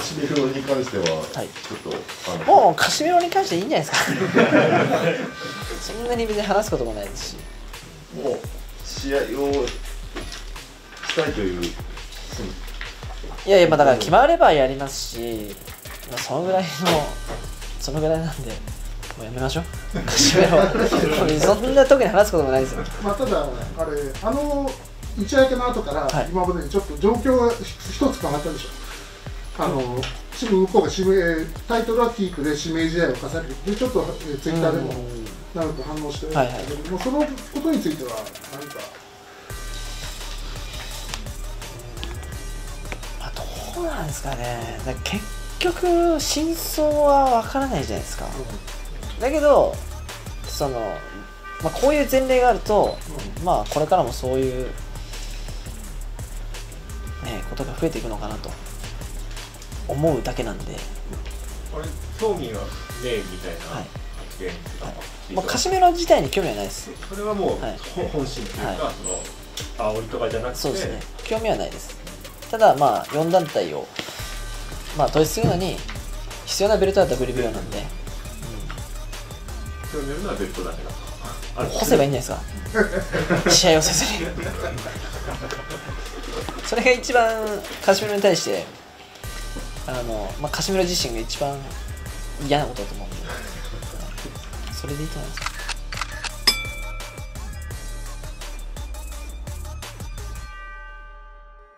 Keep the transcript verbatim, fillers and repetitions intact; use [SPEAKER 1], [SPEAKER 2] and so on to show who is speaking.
[SPEAKER 1] シメロに関しては、はい、ちょっと
[SPEAKER 2] あのもうカシメロに関していいんじゃないですかそんなに別に話すこともないですし、
[SPEAKER 1] もう試合をしたいという、
[SPEAKER 2] いやいや、まあだから決まればやりますし、まあ、そのぐらいのそのぐらいなんでもうやめましょうカシメロそんな特に話すこともないですよ。
[SPEAKER 3] まあただあれあの打ち明けの後から今までにちょっと状況が一つ変わったでしょ。あの向こうが指名タイトルはキープで指名試合を重ねるでちょっとツイッターでもなると反応してるんですけども、そのことについては何か。
[SPEAKER 2] まあどうなんですかね。だ結局真相はわからないじゃないですか。だけどその、まあ、こういう前例があると、うん、まあこれからもそういう、ね、ことが増えていくのかなと思うだけなんで。
[SPEAKER 4] あれ興味がねえみたいな発言、
[SPEAKER 2] はいはい、もうカシメロ自体に興味はないです。
[SPEAKER 4] それはもう、はい、本心というか、はい、その煽りとかじゃなくて、
[SPEAKER 2] そうですね、興味はないです。ただまあよん団体をまあ統一するのに必要なベルトは ダブリュービーオー なんで、
[SPEAKER 4] 必要なのはベルトだけだ。
[SPEAKER 2] 干せばいいんじゃないですか試合をせずにそれが一番カシメロに対してあの、まあ、カシメロ自身が一番嫌なことだと思うんでそれでいいと思います。